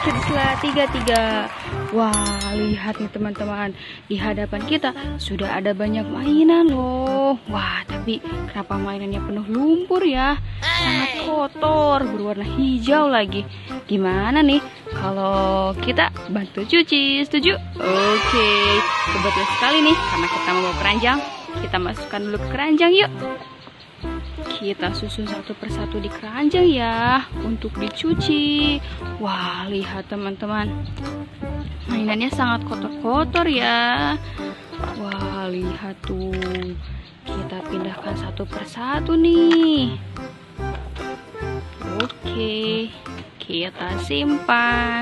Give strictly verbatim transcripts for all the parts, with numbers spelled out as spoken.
Cerislah tiga tiga. Wah, lihat nih teman-teman, di hadapan kita sudah ada banyak mainan loh. Wah, tapi kenapa mainannya penuh lumpur ya? Sangat kotor, berwarna hijau lagi. Gimana nih kalau kita bantu cuci? Setuju? Oke, kebetulan sekali nih karena kita mau keranjang. Kita masukkan dulu ke keranjang yuk. Kita susun satu persatu di keranjang ya untuk dicuci. Wah, lihat teman-teman, mainannya sangat kotor-kotor ya. Wah, lihat tuh, kita pindahkan satu persatu nih. Oke, kita simpan.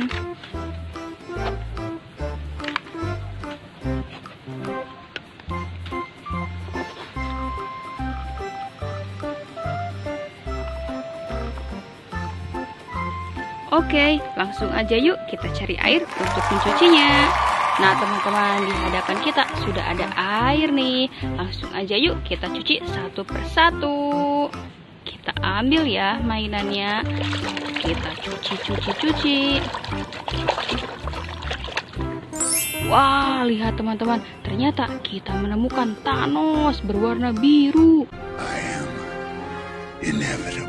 Oke, langsung aja yuk kita cari air untuk mencucinya. Nah teman-teman, di hadapan kita sudah ada air nih. Langsung aja yuk kita cuci satu persatu. Kita ambil ya mainannya. Kita cuci-cuci-cuci. Wah, lihat teman-teman, ternyata kita menemukan Thanos berwarna biru. I am inevitable.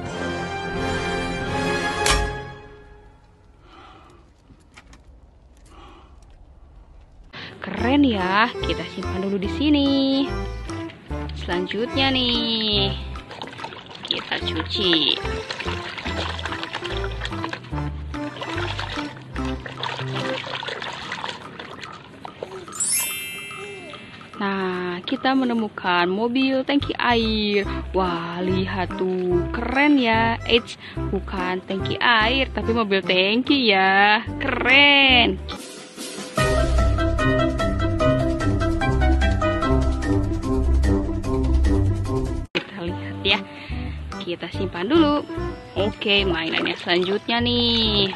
Keren ya, kita simpan dulu di sini. Selanjutnya nih, kita cuci. Nah, kita menemukan mobil tangki air. Wah, lihat tuh, keren ya. Eits, bukan tangki air, tapi mobil tangki ya. Keren. Ya, kita simpan dulu. Oke, mainannya selanjutnya nih.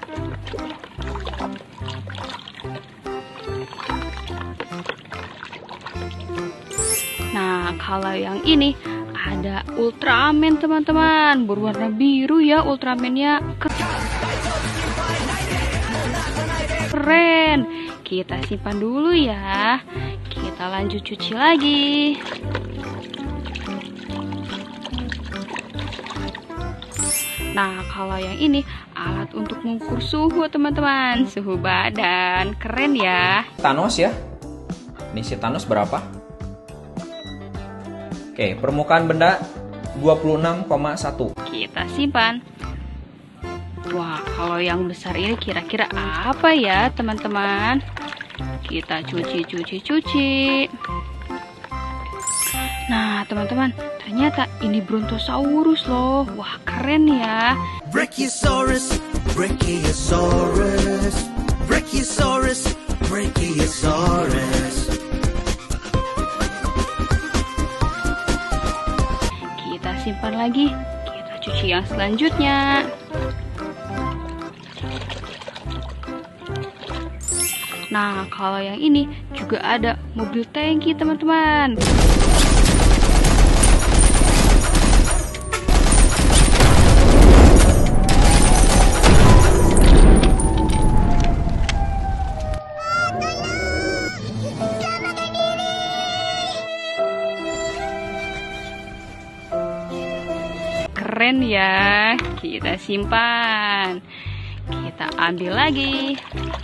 Nah, kalau yang ini ada Ultraman teman-teman, berwarna biru ya Ultramannya. Keren. Kita simpan dulu ya. Kita lanjut cuci lagi. Nah, kalau yang ini alat untuk mengukur suhu teman-teman, suhu badan. Keren ya. Thanos ya. Ini si Thanos berapa? Oke, permukaan benda dua puluh enam koma satu. Kita simpan. Wah, kalau yang besar ini kira-kira apa ya teman-teman? Kita cuci-cuci-cuci. Nah, teman-teman, ternyata ini Brontosaurus loh. Wah, keren ya. Brachiosaurus, Brachiosaurus, Brachiosaurus, Brachiosaurus. Kita simpan lagi. Kita cuci yang selanjutnya. Nah, kalau yang ini juga ada mobil tangki teman-teman. Keren ya, kita simpan. Kita ambil lagi.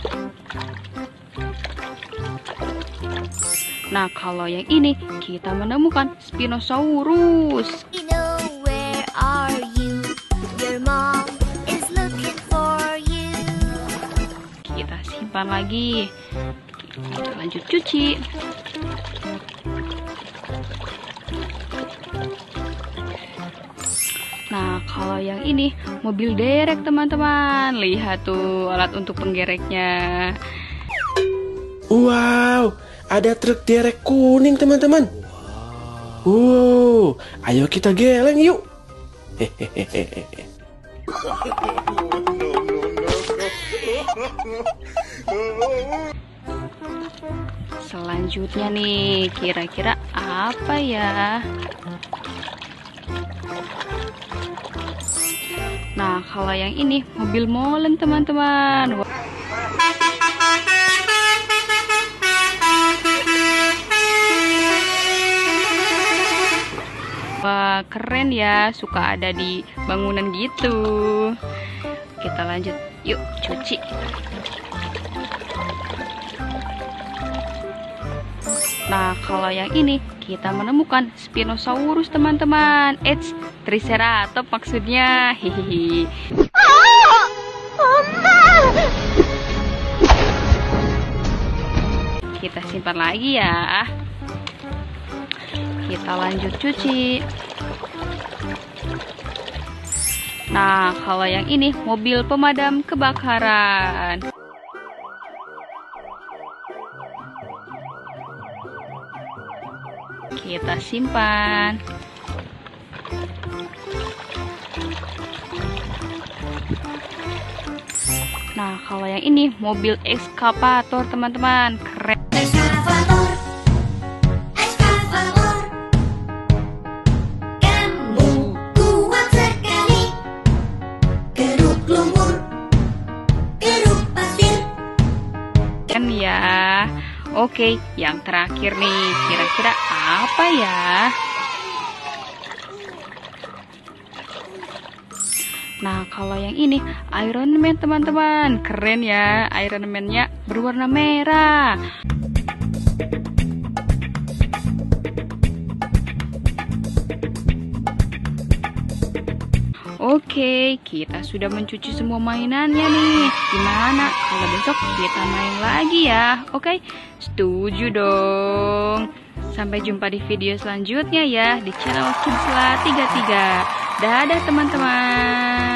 Nah, kalau yang ini kita menemukan Spinosaurus. Where are you? Your mom is looking for you. Kita simpan lagi. Kita lanjut cuci. Nah, kalau yang ini mobil derek teman-teman. Lihat tuh alat untuk penggereknya. Wow, ada truk derek kuning teman-teman. Wow, ayo kita geleng yuk. Hehehe. Selanjutnya nih, kira-kira apa ya? Nah, kalau yang ini mobil molen teman-teman. Wah, keren ya, suka ada di bangunan gitu. Kita lanjut, yuk cuci. Nah, kalau yang ini kita menemukan Spinosaurus teman-teman. Eits, Triceratops maksudnya. Hihihi. Kita simpan lagi ya. Kita lanjut cuci. Nah, kalau yang ini mobil pemadam kebakaran. Kita simpan. Nah, kalau yang ini mobil ekskavator teman-teman, keren. Ekskavator, ekskavator, kamu kuat sekali. Keruk lumpur, keruk pasir. Kan ya. Oke, yang terakhir nih, kira-kira apa ya? Nah, kalau yang ini Iron Man teman-teman, keren ya, Iron Man-nya berwarna merah. Oke, kita sudah mencuci semua mainannya nih. Gimana kalau besok kita main lagi ya? Oke, setuju dong. Sampai jumpa di video selanjutnya ya di channel Kidsla tiga puluh tiga. Dadah teman-teman.